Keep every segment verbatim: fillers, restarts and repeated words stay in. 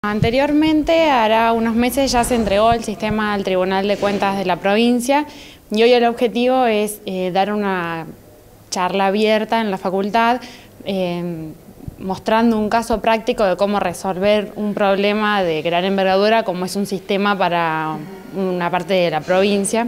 Anteriormente, hará unos meses, ya se entregó el sistema al Tribunal de Cuentas de la provincia y hoy el objetivo es eh, dar una charla abierta en la facultad eh, mostrando un caso práctico de cómo resolver un problema de gran envergadura como es un sistema para una parte de la provincia.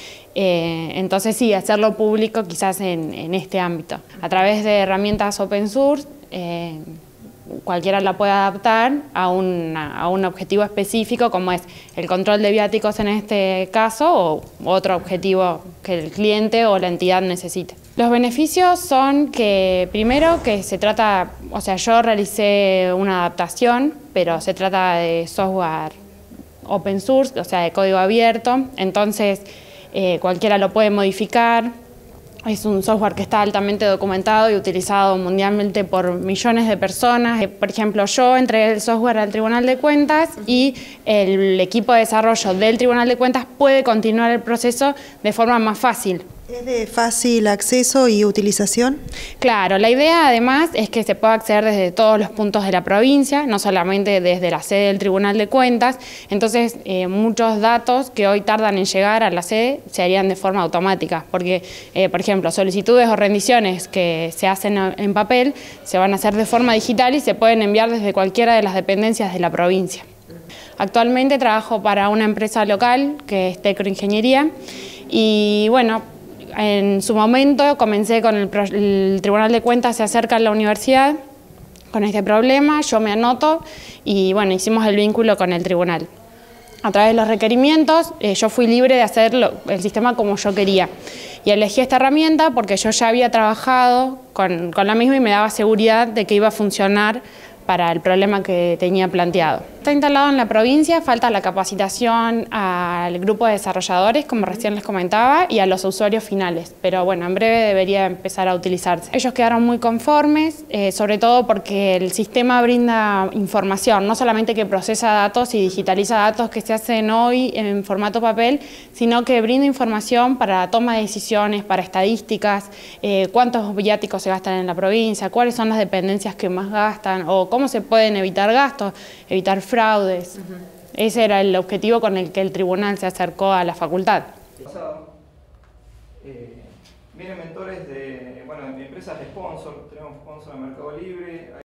Eh, entonces sí, hacerlo público quizás en, en este ámbito. A través de herramientas open source, eh, cualquiera la puede adaptar a, una, a un objetivo específico como es el control de viáticos en este caso o otro objetivo que el cliente o la entidad necesite. Los beneficios son que primero que se trata, o sea, yo realicé una adaptación, pero se trata de software open source, o sea, de código abierto, entonces eh, cualquiera lo puede modificar. Es un software que está altamente documentado y utilizado mundialmente por millones de personas. Por ejemplo, yo entregué el software al Tribunal de Cuentas y el equipo de desarrollo del Tribunal de Cuentas puede continuar el proceso de forma más fácil. ¿Es de fácil acceso y utilización? Claro, la idea además es que se pueda acceder desde todos los puntos de la provincia, no solamente desde la sede del Tribunal de Cuentas, entonces eh, muchos datos que hoy tardan en llegar a la sede se harían de forma automática, porque eh, por ejemplo solicitudes o rendiciones que se hacen en papel se van a hacer de forma digital y se pueden enviar desde cualquiera de las dependencias de la provincia. Actualmente trabajo para una empresa local que es Tecroingeniería y bueno, en su momento comencé con el, el Tribunal de Cuentas se acerca a la universidad con este problema, yo me anoto y bueno, hicimos el vínculo con el tribunal. A través de los requerimientos eh, yo fui libre de hacer lo, el sistema como yo quería y elegí esta herramienta porque yo ya había trabajado con, con la misma y me daba seguridad de que iba a funcionar para el problema que tenía planteado. Está instalado en la provincia, falta la capacitación al grupo de desarrolladores, como recién les comentaba, y a los usuarios finales, pero bueno, en breve debería empezar a utilizarse. Ellos quedaron muy conformes, eh, sobre todo porque el sistema brinda información, no solamente que procesa datos y digitaliza datos que se hacen hoy en formato papel, sino que brinda información para toma de decisiones, para estadísticas, eh, cuántos viáticos se gastan en la provincia, cuáles son las dependencias que más gastan, o cómo se pueden evitar gastos, evitar fraudes. Uh-huh. Ese era el objetivo con el que el tribunal se acercó a la facultad. Eh, vienen mentores de bueno, empresas de sponsor, tenemos sponsor en Mercado Libre.